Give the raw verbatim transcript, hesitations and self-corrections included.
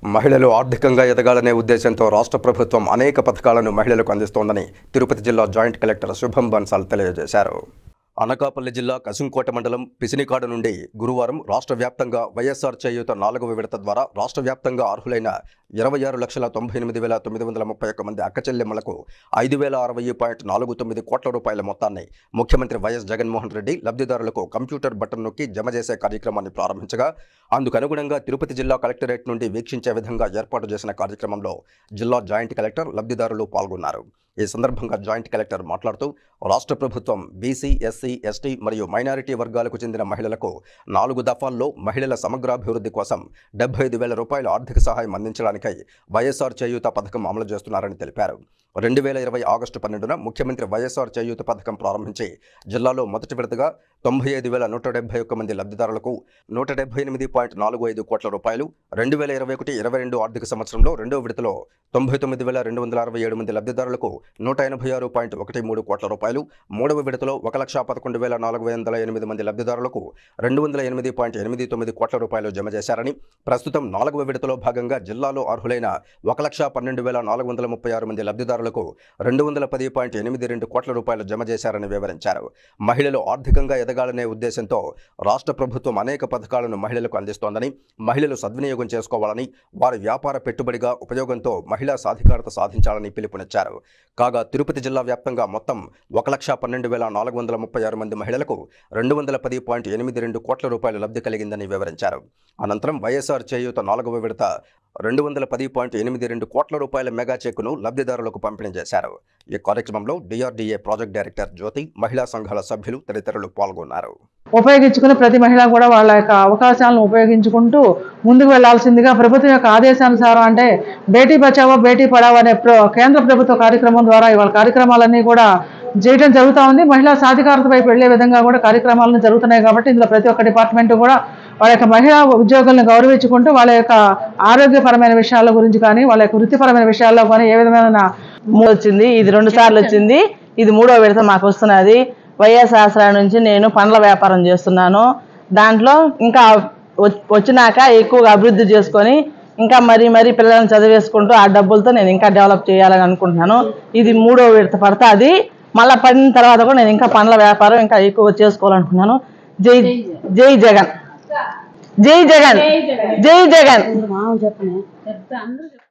మహిళలు ఆర్థికంగా ఎదగాలనే ఉద్దేశంతో రాష్ట్ర ప్రభుత్వం అనేక పథకాలను మహిళలకు అందిస్తోందని తిరుపతి జిల్లా జాయింట్ కలెక్టర్ శుభం బన్సాల్ తెలియజేశారు. అనకాపల్లి జిల్లా కసుంకోట మండలం పిసినికాడు నుండి గురువారం రాష్ట్ర వ్యాప్తంగా వైఎస్ఆర్ చేయూత నాలుగవ విడత ద్వారా రాష్ట్ర వ్యాప్తంగా అర్హులైన ఇరవై ఆరు లక్షల తొంభై ఎనిమిది వేల తొమ్మిది వందల ముప్పై ఒక్క మంది అక్కచెల్లెమ్మలకు ఐదు వేల అరవై పాయింట్ నాలుగు తొమ్మిది కోట్ల రూపాయల మొత్తాన్ని ముఖ్యమంత్రి వైఎస్ జగన్మోహన్ రెడ్డి లబ్ధిదారులకు కంప్యూటర్ బటన్ నొక్కి జమ చేసే కార్యక్రమాన్ని ప్రారంభించగా అందుకు అనుగుణంగా తిరుపతి జిల్లా కలెక్టరేట్ నుండి వీక్షించే విధంగా ఏర్పాటు చేసిన కార్యక్రమంలో జిల్లా జాయింట్ కలెక్టర్ లబ్ధిదారులు పాల్గొన్నారు. ఈ సందర్భంగా జాయింట్ కలెక్టర్ మాట్లాడుతూ రాష్ట్ర ప్రభుత్వం బీసీ, ఎస్సీ, ఎస్టీ మరియు మైనారిటీ వర్గాలకు చెందిన మహిళలకు నాలుగు దఫాల్లో మహిళల సమగ్రాభివృద్ధి కోసం డెబ్బై ఐదు వేల రూపాయల ఆర్థిక సహాయం అందించడానికై వైఎస్ఆర్ చేయూత పథకం అమలు చేస్తున్నారని తెలిపారు. రెండు వేల ఇరవై ఆగస్టు పన్నెండున ముఖ్యమంత్రి వైఎస్ఆర్ చేయూత పథకం ప్రారంభించి జిల్లాలో మొదటి విడతగా తొంభై ఐదు వేల నూట డెబ్బై ఒక్క మంది లబ్ధిదారులకు నూట డెబ్బై ఎనిమిది పాయింట్ నాలుగు ఐదు కోట్ల రూపాయలు, రెండు వేల ఇరవై ఒకటి ఇరవై రెండు ఆర్థిక సంవత్సరంలో రెండో విడతలో తొంభై తొమ్మిది వేల రెండు వందల అరవై ఏడు మంది లబ్ధిదారులకు నూట ఎనభై ఆరు పాయింట్ ఒకటి మూడు కోట్ల రూపాయలు, మూడవ విడతలో ఒక లక్ష పదకొండు వేల నాలుగు వందల ఎనిమిది మంది లబ్ధిదారులకు రెండు వందల ఎనిమిది పాయింట్ ఎనిమిది తొమ్మిది కోట్ల రూపాయలు జమ చేశారని, ప్రస్తుతం నాలుగవ విడతలో భాగంగా జిల్లాలో అర్హులైన ఒక లక్ష పన్నెండు వేల నాలుగు వందల ముప్పై ఆరు మంది లబ్ధిదారులకు రెండు వందల పది పాయింట్ ఎనిమిది రెండు కోట్ల రూపాయలు జమ చేశారని వివరించారు. మహిళలు ఆర్థికంగా ఎదగాలనే ఉద్దేశంతో రాష్ట్ర ప్రభుత్వం అనేక పథకాలను మహిళలకు అందిస్తోందని, మహిళలు సద్వినియోగం చేసుకోవాలని, వారి వ్యాపార పెట్టుబడిగా ఉపయోగంతో మహిళా సాధికారత సాధించాలని పిలుపునిచ్చారు. కాగా తిరుపతి జిల్లా వ్యాప్తంగా మొత్తం ఒక లక్ష పన్నెండు వేల నాలుగు వందల ముప్పై ఆరు మంది మహిళలకు రెండు వందల పది పాయింట్ ఎనిమిది రెండు కోట్ల రూపాయలు లబ్ధి కలిగిందని వివరించారు. అనంతరం వైఎస్ఆర్ చేయూత నాలుగవ విడత రెండు వందల పది పాయింట్ ఎనిమిది రెండు కోట్ల రూపాయల మెగా చెక్కును లబ్ధిదారులకు పంపిణీ చేశారు. ఈ కార్యక్రమంలో డిఆర్డీఏ ప్రాజెక్ట్ డైరెక్టర్ జ్యోతి, మహిళా సంఘాల సభ్యులు తదితరులు పాల్గొన్నారు. ఉపయోగించుకుని ప్రతి మహిళ కూడా వాళ్ళ యొక్క అవకాశాలను ఉపయోగించుకుంటూ ముందుకు వెళ్లాల్సిందిగా ప్రభుత్వం యొక్క ఆదేశానుసారం అంటే బేటీ బచావో బేటీ పడావో అనే కేంద్ర ప్రభుత్వ కార్యక్రమం ద్వారా ఇవాళ కార్యక్రమాలన్నీ కూడా చేయడం జరుగుతూ ఉంది. మహిళా సాధికారత వైపు వెళ్లే విధంగా కూడా కార్యక్రమాలను జరుగుతున్నాయి. కాబట్టి ఇందులో ప్రతి ఒక్క డిపార్ట్మెంట్ కూడా వాళ్ళ యొక్క మహిళా ఉద్యోగులను గౌరవించుకుంటూ వాళ్ళ యొక్క ఆరోగ్యపరమైన విషయాల గురించి కానీ వాళ్ళ యొక్క వృత్తిపరమైన విషయాల్లో కానీ ఏ విధమైన వచ్చింది. ఇది రెండు సార్లు వచ్చింది, ఇది మూడో విడత మాకు వస్తున్నది. వైఎస్ ఆసరా నుంచి నేను పండ్ల వ్యాపారం చేస్తున్నాను. దాంట్లో ఇంకా వచ్చినాక ఎక్కువగా అభివృద్ధి చేసుకొని ఇంకా మరీ మరీ పిల్లలను చదివేసుకుంటూ ఆ డబ్బులతో నేను ఇంకా డెవలప్ చేయాలని అనుకుంటున్నాను. ఇది మూడో విడత పడుతుంది. మళ్ళీ పడిన తర్వాత కూడా నేను ఇంకా పండ్ల వ్యాపారం ఇంకా ఎక్కువ చేసుకోవాలనుకున్నాను. జై జై జగన్, జై జగన్, జై జగన్.